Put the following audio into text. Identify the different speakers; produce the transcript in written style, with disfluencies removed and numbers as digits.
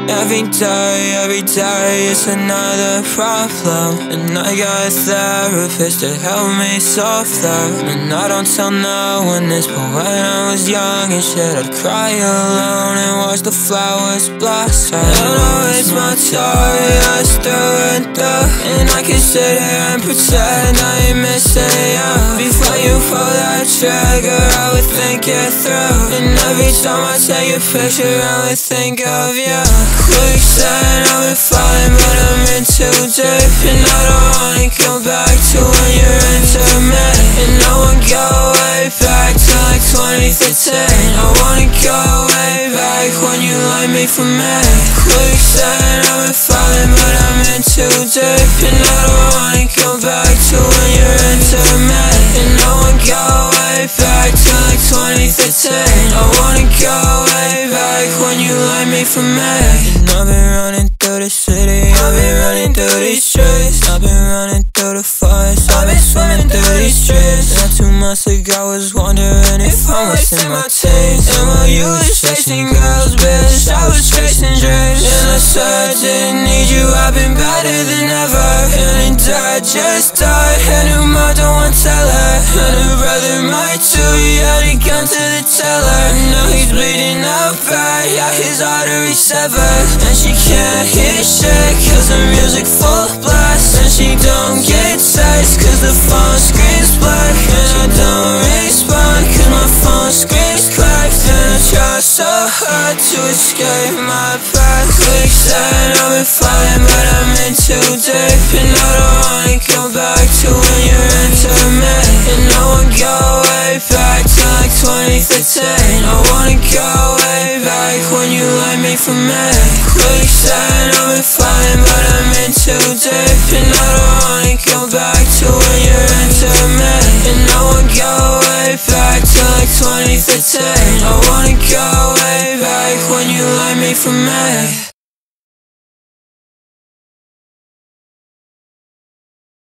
Speaker 1: Every day it's another problem. And I got a therapist to help me solve that. And I don't tell no one this, but when I was young and shit, I'd cry alone and watch the flowers blossom. And I waste my time, I through and through. And I can sit here and pretend I ain't missing you. Before you pull that trigger, I would think it through. And every time I take a picture, I would think of you. Quicksand, I've been falling, but I'm in too deep. And I don't wanna go back to when you're into me. And I wanna go way back to like 2015. I wanna go way back when you lied me for me. Quicksand, I've been falling, but I'm in too deep. And I don't wanna go back to when you're into me. And I wanna go way back to like 2015. I wanna go way back when you lied me for me. And I've been running through the city, I've been running through these streets, I've been running through the forest, I've been swimming through these streets. Not 2 months ago I was wondering if I'm wasting my teens. And while you was chasing girls, bitch, I was chasing dreams. And I said I didn't need you, I've been better than ever. And Dad just died, and her mom don't want to tell her. And her brother might too, he had a gun to the teller. Now he's bleeding out bad, yeah, his artery severed. And she can't hear shit, cause the music full blast. And she don't get text, cause the phone screams black. And I don't respond, cause my phone screams cracked. And I try so hard to escape my path. Quicksand, I've been falling, but I'm in too deep. And I don't wanna go back to when you're into me. And I wanna go way back to like 2015. I wanna go way back when you lied me for me. Quicksand, I've been falling, but I'm in too deep. And I don't wanna go back to when you're into me. And I wanna go way back to like 2015. I wanna go way back when you lied me for me.